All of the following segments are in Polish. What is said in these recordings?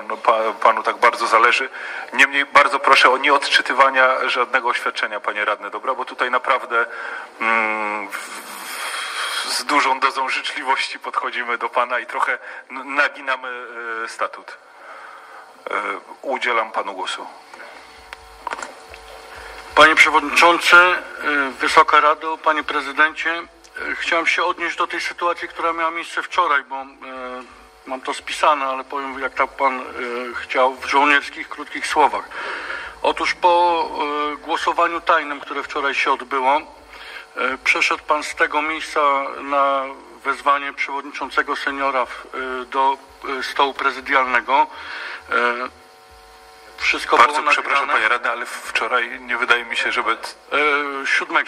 panu tak bardzo zależy. Niemniej bardzo proszę o nieodczytywania żadnego oświadczenia, panie radny, dobra? Bo tutaj naprawdę z dużą dozą życzliwości podchodzimy do pana i trochę naginamy statut. Udzielam panu głosu. Panie Przewodniczący, Wysoka Rado, Panie Prezydencie, chciałem się odnieść do tej sytuacji, która miała miejsce wczoraj, bo mam to spisane, ale powiem, jak tak Pan chciał, w żołnierskich, krótkich słowach. Otóż po głosowaniu tajnym, które wczoraj się odbyło, przeszedł Pan z tego miejsca na wezwanie przewodniczącego seniora do stołu prezydialnego. Wszystko bardzo było nagrane. Przepraszam, panie radny, ale wczoraj nie wydaje mi się, żeby... 7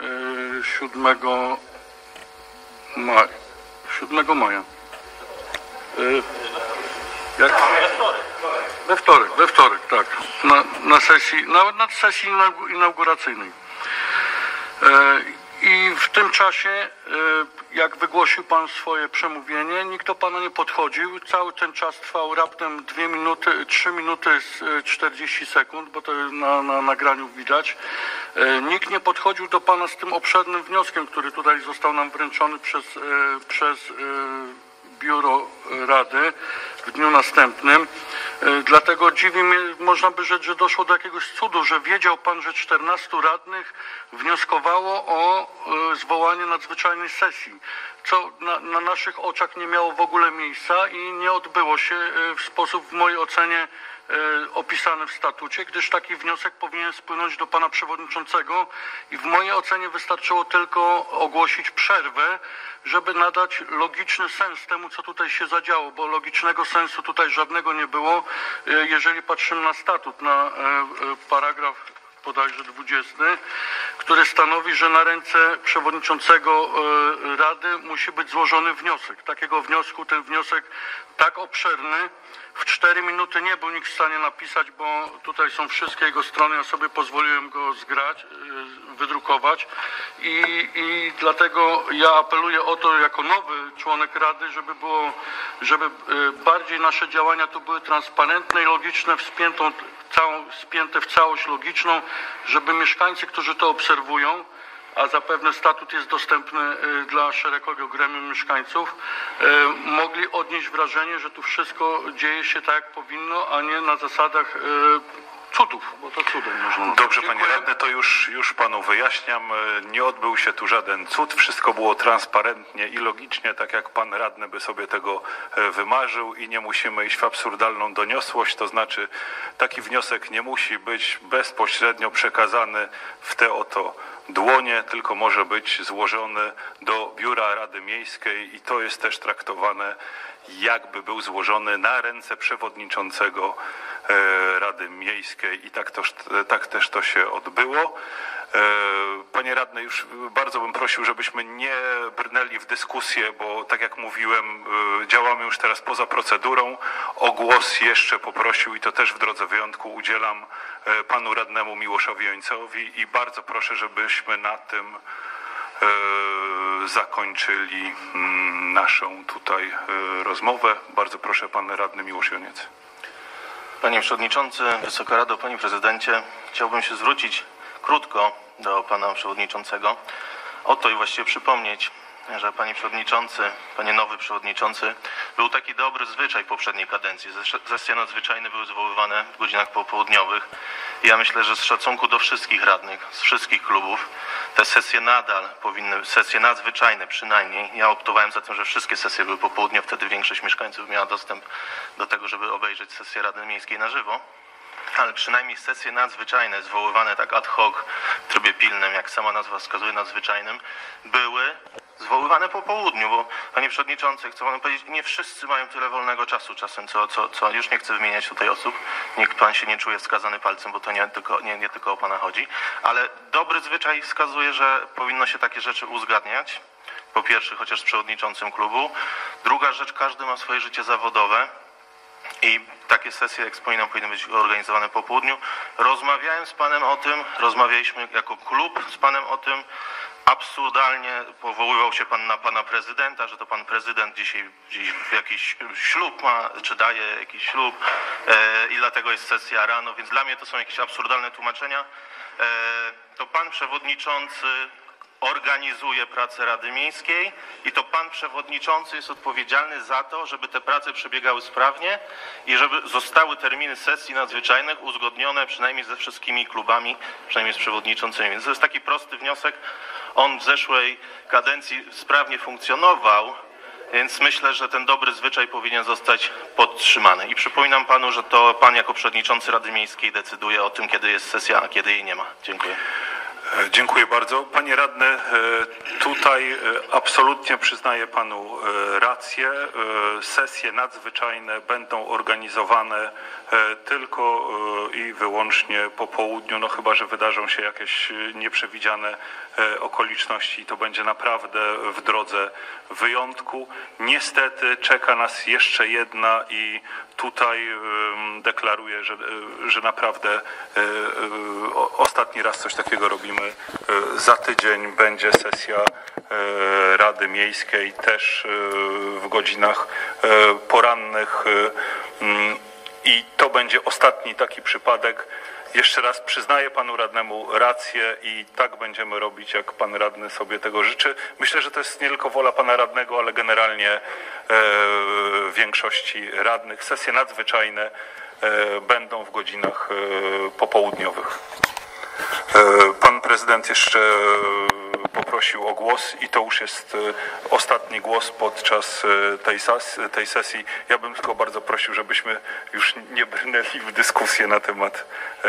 maja. 7 maja. Jak? We wtorek, tak. Na sesji inauguracyjnej. I w tym czasie, jak wygłosił Pan swoje przemówienie, nikt do Pana nie podchodził. Cały ten czas trwał raptem 3 minuty 40 sekund, bo to na nagraniu widać. Nikt nie podchodził do Pana z tym obszernym wnioskiem, który tutaj został nam wręczony przez biuro Rady w dniu następnym. Dlatego dziwi mnie, można by rzec, że doszło do jakiegoś cudu, że wiedział Pan, że 14 radnych wnioskowało o zwołanie nadzwyczajnej sesji, co na naszych oczach nie miało w ogóle miejsca i nie odbyło się w sposób, w mojej ocenie, opisany w statucie, gdyż taki wniosek powinien spłynąć do Pana Przewodniczącego i w mojej ocenie wystarczyło tylko ogłosić przerwę, żeby nadać logiczny sens temu, co tutaj się zadziało, bo logicznego sensu tutaj żadnego nie było. Jeżeli patrzymy na statut, na paragraf bodajże 20, który stanowi, że na ręce przewodniczącego Rady musi być złożony wniosek. Takiego wniosku, ten wniosek tak obszerny, w 4 minuty nie był nikt w stanie napisać, bo tutaj są wszystkie jego strony, ja sobie pozwoliłem go zgrać, wydrukować i dlatego ja apeluję o to jako nowy członek Rady, żeby bardziej nasze działania tu były transparentne i logiczne, spięte w całość logiczną, żeby mieszkańcy, którzy to obserwują, a zapewne statut jest dostępny dla szerokiego gremium mieszkańców, mogli odnieść wrażenie, że tu wszystko dzieje się tak, jak powinno, a nie na zasadach cudów, bo to cudem można nazwać. Dobrze, panie radny, to już panu wyjaśniam. Nie odbył się tu żaden cud, wszystko było transparentnie i logicznie, tak jak pan radny by sobie tego wymarzył i nie musimy iść w absurdalną doniosłość, to znaczy taki wniosek nie musi być bezpośrednio przekazany w te oto dłonie, tylko może być złożony do biura Rady Miejskiej i to jest też traktowane, jakby był złożony na ręce przewodniczącego Rady Miejskiej i tak też to się odbyło. Panie radny, już bardzo bym prosił, żebyśmy nie brnęli w dyskusję, bo tak jak mówiłem, działamy już teraz poza procedurą. O głos jeszcze poprosił i to też w drodze wyjątku udzielam panu radnemu Miłoszowi Jońcowi i bardzo proszę, żebyśmy na tym zakończyli naszą tutaj rozmowę. Bardzo proszę, pan radny Miłosz Joniec. Panie Przewodniczący, Wysoka Rado, Panie Prezydencie, chciałbym się zwrócić krótko do Pana Przewodniczącego o to i właściwie przypomnieć, że Panie Przewodniczący, Panie nowy Przewodniczący, był taki dobry zwyczaj poprzedniej kadencji. Sesje nadzwyczajne były zwoływane w godzinach popołudniowych. Ja myślę, że z szacunku do wszystkich radnych, z wszystkich klubów, te sesje nadal powinny, sesje nadzwyczajne przynajmniej, ja optowałem za tym, że wszystkie sesje były po południu, wtedy większość mieszkańców miała dostęp do tego, żeby obejrzeć sesję Rady Miejskiej na żywo. Ale przynajmniej sesje nadzwyczajne, zwoływane tak ad hoc, w trybie pilnym, jak sama nazwa wskazuje, nadzwyczajnym, były zwoływane po południu, bo Panie Przewodniczący, chcę Panu powiedzieć, nie wszyscy mają tyle wolnego czasu czasem, co już nie chcę wymieniać tutaj osób, niech Pan się nie czuje wskazany palcem, bo to nie tylko o Pana chodzi, ale dobry zwyczaj wskazuje, że powinno się takie rzeczy uzgadniać, po pierwsze chociaż z przewodniczącym klubu, druga rzecz, każdy ma swoje życie zawodowe, i takie sesje, jak wspominam, powinny być organizowane po południu. Rozmawiałem z Panem o tym, rozmawialiśmy jako klub z Panem o tym, absurdalnie powoływał się pan na pana prezydenta, że to pan prezydent dzisiaj gdzieś jakiś ślub ma, czy daje jakiś ślub i dlatego jest sesja rano, więc dla mnie to są jakieś absurdalne tłumaczenia. To pan przewodniczący organizuje pracę Rady Miejskiej i to pan przewodniczący jest odpowiedzialny za to, żeby te prace przebiegały sprawnie i żeby zostały terminy sesji nadzwyczajnych uzgodnione przynajmniej ze wszystkimi klubami, przynajmniej z przewodniczącymi. Więc to jest taki prosty wniosek. On w zeszłej kadencji sprawnie funkcjonował, więc myślę, że ten dobry zwyczaj powinien zostać podtrzymany. I przypominam panu, że to pan jako przewodniczący Rady Miejskiej decyduje o tym, kiedy jest sesja, a kiedy jej nie ma. Dziękuję. Dziękuję bardzo. Panie radny, tutaj absolutnie przyznaję panu rację. Sesje nadzwyczajne będą organizowane tylko i wyłącznie po południu, no chyba że wydarzą się jakieś nieprzewidziane okoliczności i to będzie naprawdę w drodze wyjątku. Niestety czeka nas jeszcze jedna i tutaj deklaruję, że naprawdę ostatni raz coś takiego robimy. Za tydzień będzie sesja Rady Miejskiej też w godzinach porannych i to będzie ostatni taki przypadek. Jeszcze raz przyznaję panu radnemu rację i tak będziemy robić, jak pan radny sobie tego życzy. Myślę, że to jest nie tylko wola pana radnego, ale generalnie większości radnych. Sesje nadzwyczajne będą w godzinach popołudniowych. Pan prezydent jeszcze poprosił o głos i to już jest ostatni głos podczas tej sesji. Ja bym tylko bardzo prosił, żebyśmy już nie brnęli w dyskusję na temat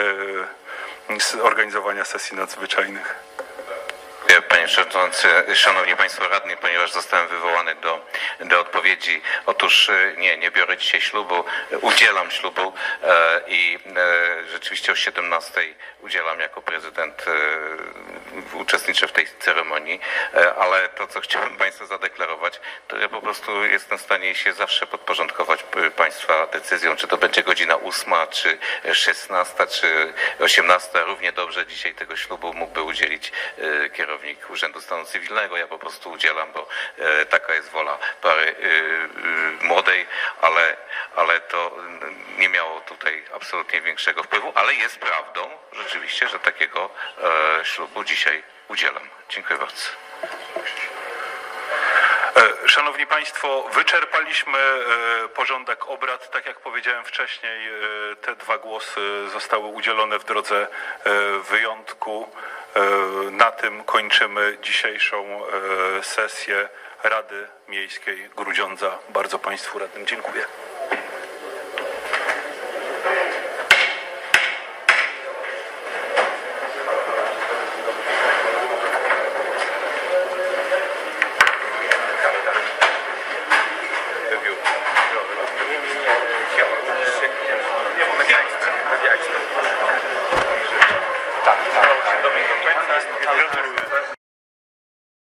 organizowania sesji nadzwyczajnych. Panie Przewodniczący, Szanowni Państwo Radni, ponieważ zostałem wywołany do odpowiedzi. Otóż nie biorę dzisiaj ślubu, udzielam ślubu i rzeczywiście o 17:00 udzielam jako prezydent, uczestniczę w tej ceremonii, ale to, co chciałem Państwu zadeklarować, to ja po prostu jestem w stanie się zawsze podporządkować Państwa decyzją, czy to będzie godzina 8, czy 16, czy 18. Równie dobrze dzisiaj tego ślubu mógłby udzielić kierownik Urzędu Stanu Cywilnego. Ja po prostu udzielam, bo taka jest wola pary młodej, ale to nie miało tutaj absolutnie większego wpływu, ale jest prawdą rzeczywiście, że takiego ślubu dzisiaj udzielam. Dziękuję bardzo. Szanowni Państwo, wyczerpaliśmy porządek obrad. Tak jak powiedziałem wcześniej, te dwa głosy zostały udzielone w drodze wyjątku. Na tym kończymy dzisiejszą sesję Rady Miejskiej Grudziądza. Bardzo Państwu radnym dziękuję. Tak,